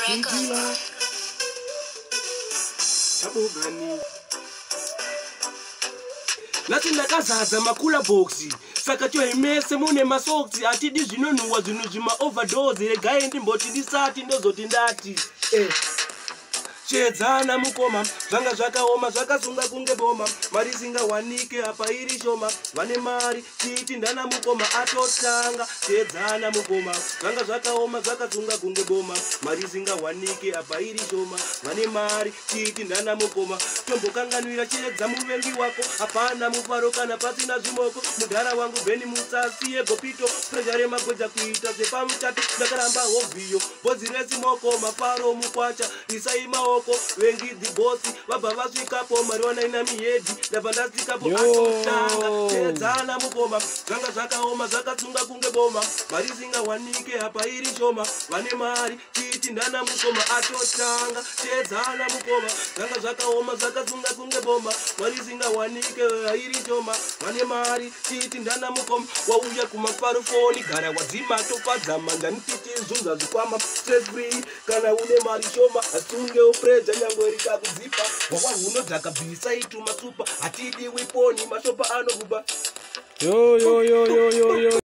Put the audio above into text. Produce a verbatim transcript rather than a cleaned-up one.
record. Tabugani. Lati ndakazaza makula boxi. Saka cho imese mune masoksi. Ati di zvinonhuwa zvinhu zvima overdose. Regai ndimboti ndisati ndozoti ndati. Eh. Chedzana mukoma, zvanga zvakaoma zvakasunga kunge boma, mari singawanike apa iri shoma, vane mari chiti ndana mukoma atotanga. Chedzana mukoma, zvanga zvakaoma zvakasunga kunge boma, mari singawanike apa iri shoma, vane mari chiti ndana mukoma. Tombokanganwira chedza muvengi wako, hapana mufaro kana pasina zvimoko. Mudhara wangu bheni mutsasi yegopito, pressure magweja kuita sepamuchato, ndakaramba hobhiyo, bhodzi resimoko, mafaro mukwacha, isaima wengi the boss baba vasvikapo mariwana ina mihedhi ndabva ndasvikapo atotanga. Chedzana mukoma, zvanga zvakaoma zvakatsunga kunge boma, mari singawanike apa iri shoma, vane mari chiti ndana mukoma atotanga. Chedzana mukoma, zvanga zvakaoma zvakatsunga kunge boma, mari singawanike iri shoma, vane mari chiti ndana mukoma. Wauya kumafarofoni gara wadzima tofadzama ndanititi zunza zvikwama stress free kana une mari shoma asunge upreza nyangwe rikakudzipa wakwa hunodhaka bhisa itu masupa hatidi wiponi mashopa anokuba. Yo yo yo yo yo yo